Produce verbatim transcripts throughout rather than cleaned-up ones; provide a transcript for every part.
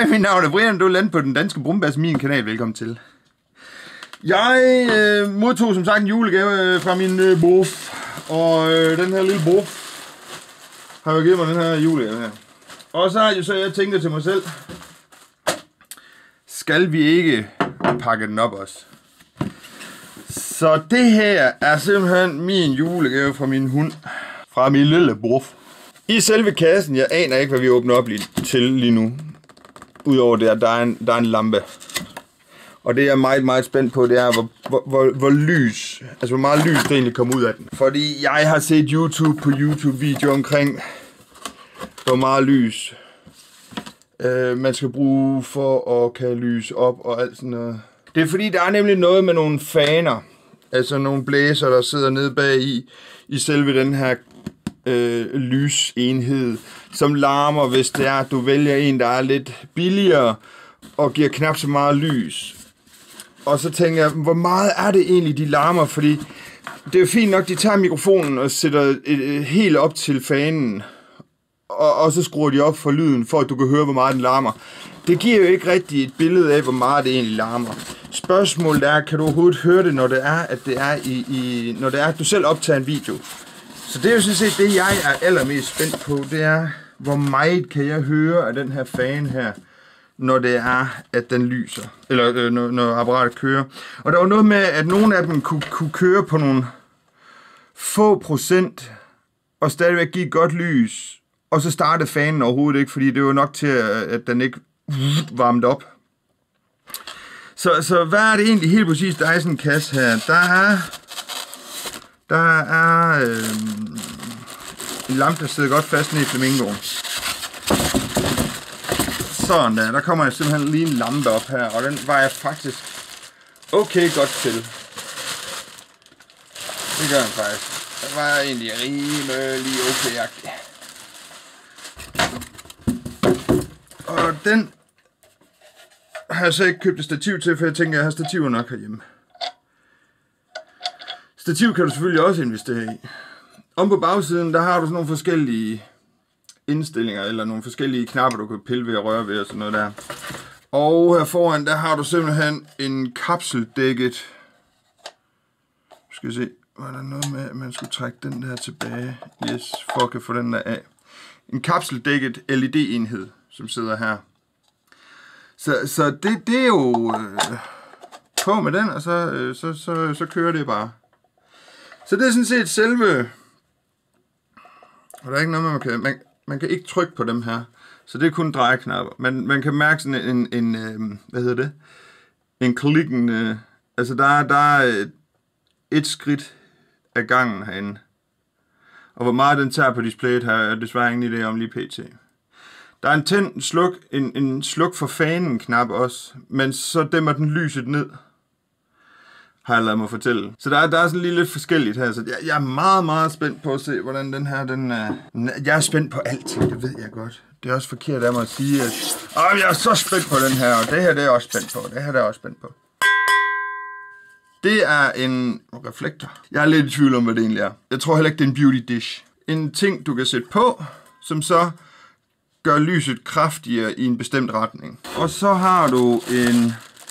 Hej, mit navn er Brian, du er landet på den danske Brumbas, min kanal. Velkommen til. Jeg øh, modtog som sagt en julegave fra min øh, bof, og øh, den her lille bof har jo givet mig den her julegave her. Og så har jeg, så jeg tænkt til mig selv, skal vi ikke pakke den op også? Så det her er simpelthen min julegave fra min hund, fra min lille bof. I selve kassen, jeg aner ikke, hvad vi åbner op lige til lige nu. Udover det, at der er en, der er en lampe. Og det jeg er meget, meget spændt på, det er, hvor, hvor, hvor, hvor lys, altså hvor meget lys det egentlig kommer ud af den. Fordi jeg har set YouTube på YouTube-video omkring, hvor meget lys øh, man skal bruge for at kan lyse op og alt sådan noget. Det er fordi, der er nemlig noget med nogle faner, altså nogle blæser, der sidder nede bag i, i selve den her øh, lysenhed, som larmer, hvis det er, at du vælger en, der er lidt billigere og giver knap så meget lys. Og så tænker jeg, hvor meget er det egentlig, de larmer? Fordi det er jo fint nok, de tager mikrofonen og sætter et, et, helt op til fanen, og, og så skruer de op for lyden, for at du kan høre, hvor meget den larmer. Det giver jo ikke rigtig et billede af, hvor meget det egentlig larmer. Spørgsmålet er, kan du overhovedet høre det, når det er, at det er i, i når det er, at du selv optager en video? Så det er jo sådan set det, jeg er allermest spændt på, det er, hvor meget kan jeg høre af den her fan her, når det er, at den lyser, eller øh, når, når apparatet kører. Og der var noget med, at nogle af dem kunne, kunne køre på nogle få procent, og stadigvæk give godt lys, og så startede fanen overhovedet ikke, fordi det var nok til, at den ikke varmede op. Så, så hvad er det egentlig helt præcis, der er i sådan en kasse her? Der er, der er øh, en lampe, der sidder godt fast ned i flamingoen. Sådan der, der kommer jeg simpelthen lige en lampe op her, og den var jeg faktisk okay godt til. Det gør den faktisk. Den var egentlig rimelig okay-agtig. Og den har jeg så ikke købt et stativ til, for jeg tænker, at jeg har stativer nok herhjemme. Stativ kan du selvfølgelig også investere i. Om på bagsiden, der har du sådan nogle forskellige indstillinger, eller nogle forskellige knapper, du kan pille ved og røre ved og sådan noget der. Og her foran, der har du simpelthen en kapseldækket. Skal vi se, var der noget med, at man skulle trække den der tilbage? Yes, for at kan få den der af. En kapseldækket L E D-enhed, som sidder her. Så, så det, det er jo øh, på med den, og så, øh, så, så, så kører det bare. Så det er sådan set selve. Og der er ikke noget, man kan. Man, man kan ikke trykke på dem her. Så det er kun drejeknapper. Man, man kan mærke sådan en, en, en hvad hedder det? En klikken. Øh, altså der er, der er et skridt af gangen herinde. Og hvor meget den tager på displayet har jeg desværre ingen idé om lige pt. Der er en tænd, sluk, en, en sluk for fanen knap også, men så dæmmer den lyset ned, har jeg ladet mig fortælle. Så der er, der er sådan lige lidt forskelligt her, så jeg, jeg er meget, meget spændt på at se, hvordan den her, den er. Jeg er spændt på alting, det ved jeg godt. Det er også forkert af mig at sige, at åh, jeg er så spændt på den her, og det her det er jeg også spændt på, det her det er jeg også spændt på. Det er en reflektor. Jeg er lidt i tvivl om, hvad det egentlig er. Jeg tror heller ikke, det er en beauty dish. En ting, du kan sætte på, som så gør lyset kraftigere i en bestemt retning. Og så har du en,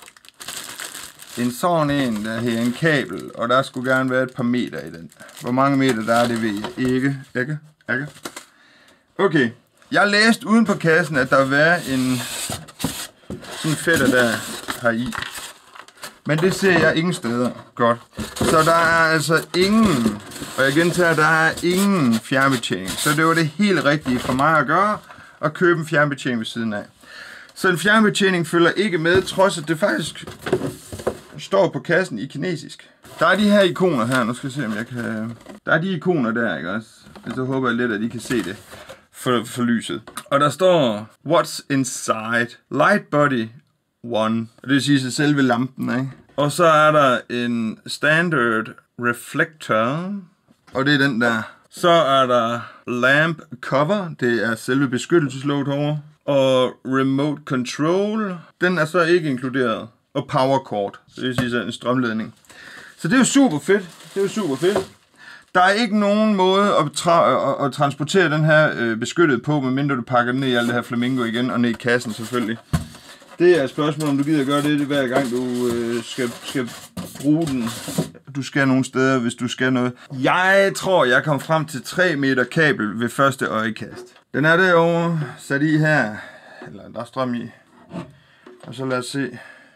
en sådan en, der her en kabel, og der skulle gerne være et par meter i den. Hvor mange meter der er, det ved jeg ikke. Ikke? Ikke? Okay. Jeg læste uden på kassen, at der vil være en sådan fætter der her i. Men det ser jeg ingen steder. Godt. Så der er altså ingen, og jeg gentager, der er ingen fjernbetjening. Så det var det helt rigtige for mig at gøre, at købe en fjernbetjening ved siden af. Så en fjernbetjening følger ikke med, trods at det faktisk står på kassen i kinesisk. Der er de her ikoner her, nu skal jeg se om jeg kan. Der er de ikoner der, ikke også? Og så håber jeg lidt, at I kan se det for, for lyset. Og der står, what's inside? Light body one. Og det vil sige sig selve lampen, ikke? Og så er der en standard reflector, og det er den der. Så er der lamp cover, det er selve beskyttelseslåget over. Og remote control, den er så ikke inkluderet. Og power cord, det vil sige sådan en strømledning. Så det er jo super fedt. Det er jo super fedt. Der er ikke nogen måde at, tra- at, at transportere den her øh, beskyttet på, medmindre du pakker den ned i alt det her flamingo igen, og ned i kassen selvfølgelig. Det er et spørgsmål, om du gider gøre det, det hver gang du øh, skal, skal bruge den. Du skal nogle steder, hvis du skal noget. Jeg tror, jeg kom frem til tre meter kabel ved første øjekast. Den er derovre, sat i her. Eller der er strøm i. Og så lad os se.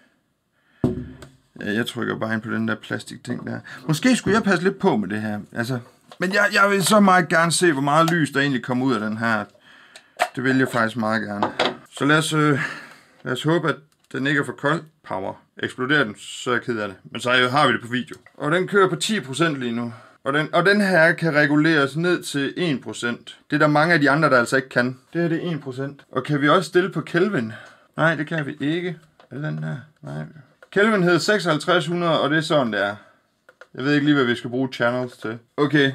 Ja, jeg trykker bare ind på den der plastikting der. Måske skulle jeg passe lidt på med det her. Altså, men jeg, jeg vil så meget gerne se, hvor meget lys der egentlig kommer ud af den her. Det vil jeg faktisk meget gerne. Så lad os, øh, lad os håbe, at den ikke er for kold. Power. Eksploderer den, så er jeg ked af det. Men så har vi det på video. Og den kører på ti procent lige nu. Og den, og den her kan reguleres ned til en procent. Det er der mange af de andre, der altså ikke kan. Det her det er en procent. Og kan vi også stille på Kelvin? Nej, det kan vi ikke. Eller den her? Nej. Kelvin hedder seksoghalvtreds hundrede, og det er sådan, det er. Jeg ved ikke lige, hvad vi skal bruge channels til. Okay.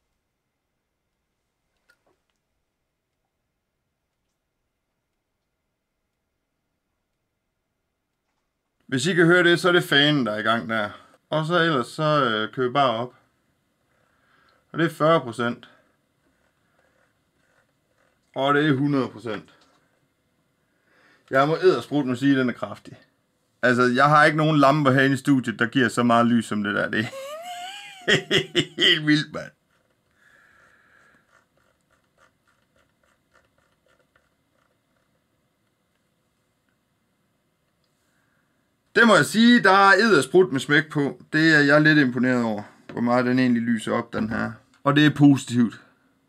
Hvis I kan høre det, så er det fanen, der er i gang der. Og så ellers, så øh, kører vi bare op. Og det er fyrre procent. Og det er hundrede procent. Jeg må eddersprutte mig sige, at den er kraftig. Altså, jeg har ikke nogen lamper herinde i studiet, der giver så meget lys som det der. Det er helt vildt, mand. Det må jeg sige, der er eddersprut med smæk på. Det er jeg lidt imponeret over, hvor meget den egentlig lyser op, den her. Og det er positivt.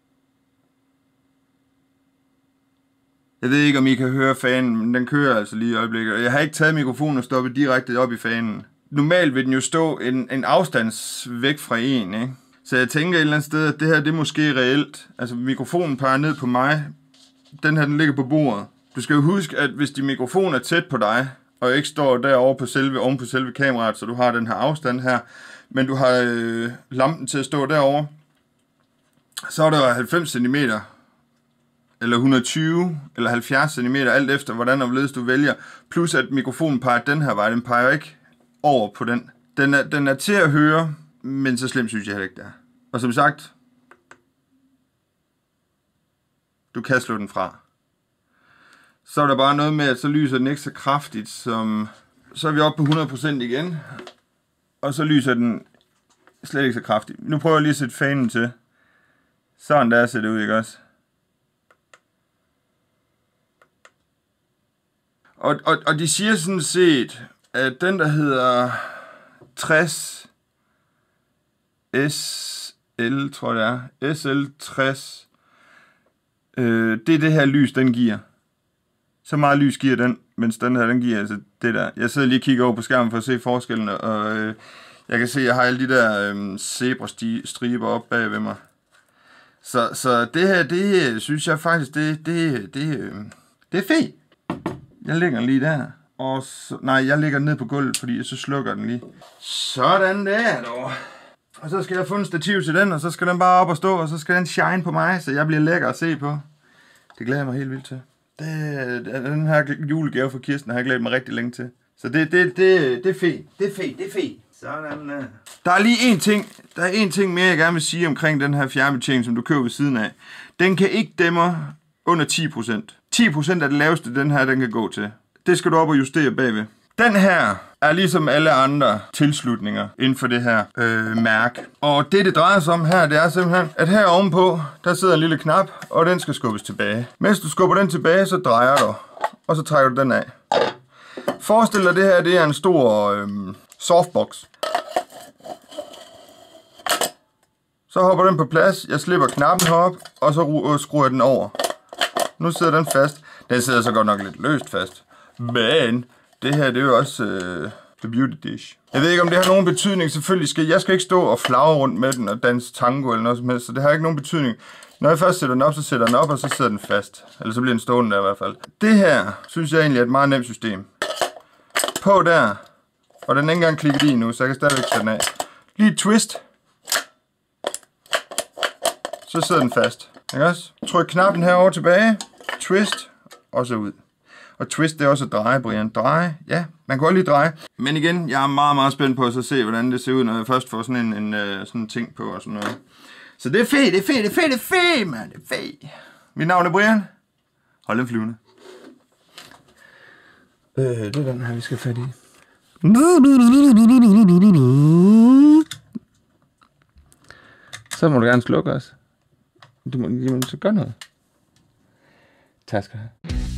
Jeg ved ikke, om I kan høre fanen, men den kører altså lige i øjeblikket. Jeg har ikke taget mikrofonen og stoppet direkte op i fanen. Normalt vil den jo stå en, en afstands væk fra en, ikke? Så jeg tænker et eller andet sted, at det her det er måske reelt. Altså mikrofonen peger ned på mig. Den her den ligger på bordet. Du skal jo huske, at hvis din mikrofon er tæt på dig, og ikke står derovre på selve, oven på selve kameraet, så du har den her afstand her, men du har øh, lampen til at stå derovre, så er der halvfems centimeter, eller et hundrede og tyve, eller halvfjerds centimeter, alt efter hvordan og hvorledes du vælger, plus at mikrofonen peger den her vej, den peger ikke over på den. Den er, den er til at høre, men så slemt synes jeg heller ikke, det er. Og som sagt, du kan slå den fra. Så er der bare noget med, at så lyser den ikke så kraftigt, som... Så er vi oppe på hundrede procent igen. Og så lyser den slet ikke så kraftigt. Nu prøver jeg lige at sætte fanen til. Sådan der ser det ud, ikke også? Og, og, og de siger sådan set, at den der hedder tres S L, tror jeg det er. S L tres. Øh, det er det her lys, den giver. Så meget lys giver den, mens den her, den giver altså det der. Jeg sidder lige og kigger over på skærmen for at se forskellene, og øh, jeg kan se, at jeg har alle de der øh, zebra-striber op bag ved mig. Så, så det her, det synes jeg faktisk, det, det, det, øh, det er fedt. Jeg lægger den lige der. Og så, nej, jeg lægger den ned på gulvet, fordi så slukker den lige. Sådan der, dog. Og så skal jeg få en stativ til den, og så skal den bare op og stå, og så skal den shine på mig, så jeg bliver lækker at se på. Det glæder jeg mig helt vildt til. Det, den her julegave fra Kirsten har jeg glædet mig rigtig længe til. Så det, det, det, det er fedt. Det er fedt, det er fedt. Sådan der. Der er lige en ting, der er en ting mere, jeg gerne vil sige omkring den her fjernbetjening, som du køber ved siden af. Den kan ikke dæmre under ti procent. ti procent er det laveste, den her den kan gå til. Det skal du op og justere bagved. Den her er ligesom alle andre tilslutninger inden for det her øh, mærke. Og det, det drejer sig om her, det er simpelthen, at her ovenpå, der sidder en lille knap, og den skal skubbes tilbage. Mens du skubber den tilbage, så drejer du, og så trækker du den af. Forestil dig, det her det er en stor øh, softbox. Så hopper den på plads, jeg slipper knappen herop, og så skruer jeg den over. Nu sidder den fast. Den sidder så godt nok lidt løst fast. Men det her, det er jo også uh, the beauty dish. Jeg ved ikke, om det har nogen betydning. Selvfølgelig skal jeg skal ikke stå og flagre rundt med den og danse tango eller noget som helst. Så det har ikke nogen betydning. Når jeg først sætter den op, så sætter den op, og så sidder den fast. Eller så bliver den stående der i hvert fald. Det her, synes jeg egentlig er et meget nemt system. På der. Og den er ikke engang klikket i nu, så jeg kan stadigvæk sætte den af. Lige et twist. Så sidder den fast. Ikke også? Tryk knappen herover tilbage. Twist. Og så ud. Og twist, det er også at dreje, Brian. Dreje. Ja, Man kan godt lige dreje. Men igen, jeg er meget, meget spændt på at så se, hvordan det ser ud, når jeg først får sådan en, en sådan en ting på og sådan noget. Så det er fedt, det er fedt, det er fedt, det er fedt, mand. Det er fedt. Mit navn er Brian. Hold den flyvende. Øh, det er den her, vi skal fat i. Så må du gerne slukke os. Du må, så gør noget. Tak skal du have.